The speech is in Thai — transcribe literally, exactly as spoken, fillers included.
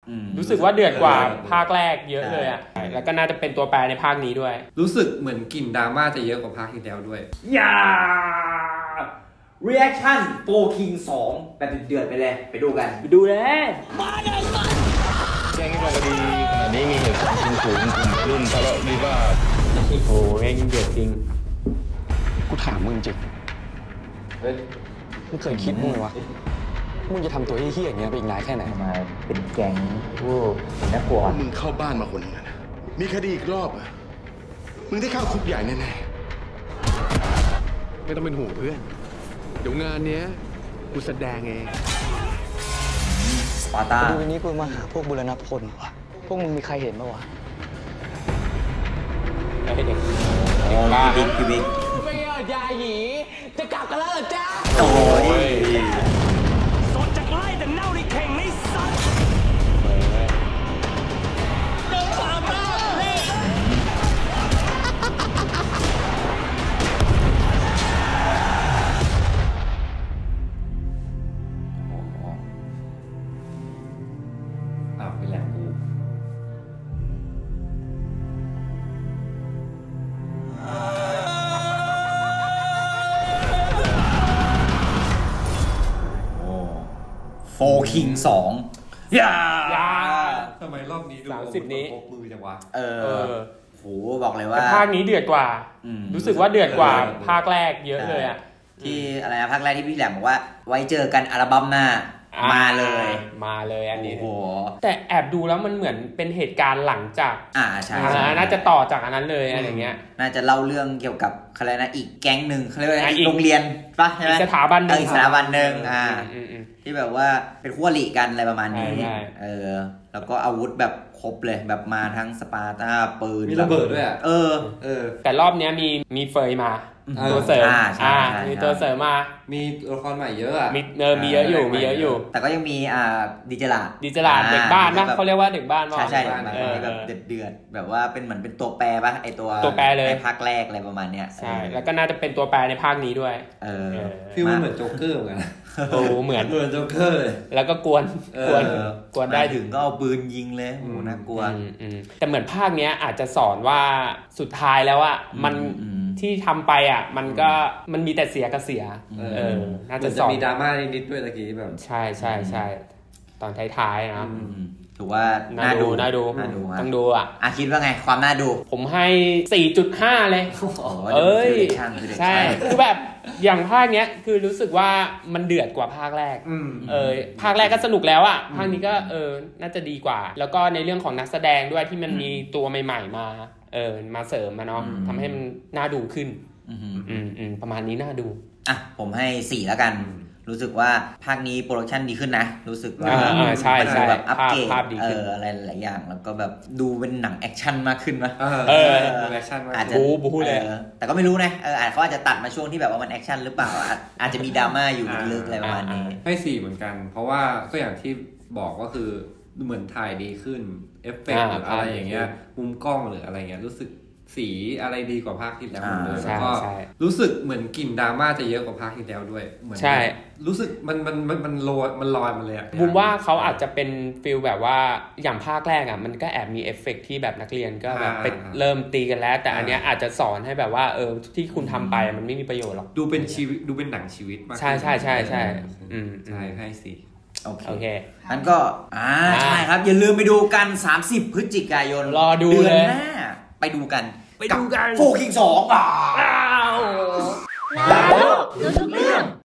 รู้สึกว่าเดือดกว่าภาคแรกเยอะเลยอ่ะแล้วก็น่าจะเป็นตัวแปรในภาคนี้ด้วยรู้สึกเหมือนกลิ่นดราม่าจะเยอะกว่าภาคที่แล้วด้วยอย่า reaction โฟร์ King สองแบบเดือดไปเลยไปดูกันไปดูเลยมาเลยแจ้งให้ฟังคดีขณะนี้มีเหตุการณ์ชิงถูกกลุ่มรุ่นทะเลาะวิวาทโอ้โหแม่งเดือดจริงกูถามมึงจริงเฮ้ยมึงเคยคิดมึงไหมวะมึงจะทำตัวเหี้ยอย่างเงี้ยไปอีกนานแค่ไหนมาเป็นแก๊งโอ้น่ากลัวมึงเข้าบ้านมาคนนึงนะมีคดีอีกรอบอ่ะมึงได้เข้าคุกใหญ่แน่ๆไม่ต้องเป็นห่วงเพื่อนเดี๋ยวงานเนี้ยกูแสดงเองสปาร์ตาดูวันนี้กูมาหาพวกบุรณพลวะพวกมึงมีใครเห็นปะวะไอ้เด็กบ้าบิ๊กบิ๊กไม่ยอดยาหยีจะกลับกันแล้วเหรอจ๊ะโอ้ยสดจากไล่แต่เน่าในเข่งไม่สัตว์เดินสามบ้าเลยอ้าวเป็นแหลมบูโฟร์ King สองอย่าทำไมรอบนี้ดูสามสิบนี้พกมือจังวะเออโหบอกเลยว่าภาคนี้เดือดกว่ารู้สึกว่าเดือดกว่าภาคแรกเยอะเลยอ่ะที่อะไรนะภาคแรกที่พี่แหลมบอกว่าไว้เจอกันอัลบั้มหน้ามาเลยมาเลยอันนี้โอ้โหแต่แอบดูแล้วมันเหมือนเป็นเหตุการณ์หลังจากอ่าใช่น่าจะต่อจากอันนั้นเลยอะไรเงี้ยน่าจะเล่าเรื่องเกี่ยวกับอะไรนะอีกแก๊งหนึ่งเขาเรียกว่าอีกโรงเรียนป่ะใช่ไหมสถาบันหนึ่งสถาบันหนึ่งอ่าที่แบบว่าเป็นคู่อริกันอะไรประมาณนี้เออแล้วก็อาวุธแบบครบเลยแบบมาทั้งสปาร์ตาปืนมีระเบิดด้วยอ่ะเออเออแต่รอบนี้มีมีเฟยมาตัวเสริมอ่ามีตัวเสริมมามีตัวละครใหม่เยอะอ่ะมีเออมีเยอะอยู่มีเยอะอยู่แต่ก็ยังมีอ่าดิจิลาดิจิลาเด็กบ้านนะเขาเรียกว่าเด็กบ้านใช่ใช่แบบเดือดเดือดแบบว่าเป็นเหมือนเป็นตัวแปรป่ะไอตัวตัวแปรเลยในภาคแรกอะไรประมาณเนี้ยใช่แล้วก็น่าจะเป็นตัวแปรในภาคนี้ด้วยเออฟีลมันเหมือนโจ๊กเกอร์เหมือนกันโอ้เหมือนเหมือนโจ๊กเกอร์เลยแล้วก็กวนกวนกวนได้ถึงก็เอาปืนยิงเลยโอ้น่ากลัวแต่เหมือนภาคเนี้ยอาจจะสอนว่าสุดท้ายแล้วอ่ะมันที่ทำไปอ่ะมันก็มันมีแต่เสียกับเสียเออน่าจะสอนมีดราม่านิดๆด้วยตะกี้แบบใช่ใช่ใช่ตอนท้ายๆนะถือว่าน่าดูน่าดูต้องดูอ่ะอ่ะคิดว่าไงความน่าดูผมให้ สี่จุดห้า เลยเอ้ยใช่คือแบบอย่างภาคเนี้ยคือรู้สึกว่ามันเดือดกว่าภาคแรกเออภาคแรกก็สนุกแล้วอ่ะภาคนี้ก็เออน่าจะดีกว่าแล้วก็ในเรื่องของนักแสดงด้วยที่มันมีตัวใหม่ๆมาเออมาเสริมมาเนาะทำให้มันน่าดูขึ้นอืมอืมประมาณนี้น่าดูอ่ะผมให้สี่แล้วกันรู้สึกว่าภาคนี้โปรดักชันดีขึ้นนะรู้สึกว่าใช่ใช่แบบอัปเกรดเอออะไรหลายอย่างแล้วก็แบบดูเป็นหนังแอคชั่นมากขึ้นนะเออแอคชั่นอาจจะบู๊บู๊เลยแต่ก็ไม่รู้นะเออเขาอาจจะตัดมาช่วงที่แบบว่ามันแอคชั่นหรือเปล่าอาจจะมีดราม่าอยู่ลึกๆอะไรประมาณนี้ให้สี่เหมือนกันเพราะว่าก็อย่างที่บอกก็คือเหมือนถ่ายดีขึ้นเอฟเฟกต์หรืออะไรอย่างเงี้ยมุมกล้องหรืออะไรเงี้ยรู้สึกสีอะไรดีกว่าภาคที่แล้วเลยแล้วก็รู้สึกเหมือนกลิ่นดราม่าจะเยอะกว่าภาคที่แล้วด้วยเหมือนใช่รู้สึกมันมันมันมันลอยมันลอยมาเลยอ่ะบุมว่าเขาอาจจะเป็นฟีลแบบว่าอย่างภาคแรกอ่ะมันก็แอบมีเอฟเฟกต์ที่แบบนักเรียนก็แบบไปเริ่มตีกันแล้วแต่อันเนี้ยอาจจะสอนให้แบบว่าเออที่คุณทำไปมันไม่มีประโยชน์หรอกดูเป็นชีวิตดูเป็นหนังชีวิตมากใช่ใช่ใช่ใช่อืมใช่ให้สิโอเคโอเคงั้นก็อ่าใช่ครับอย่าลืมไปดูกันสามสิบพฤศจิกายนรอดูเลยเดือนหน้าไปดูกันไปดูกันโฟร์ King สองอ่ะ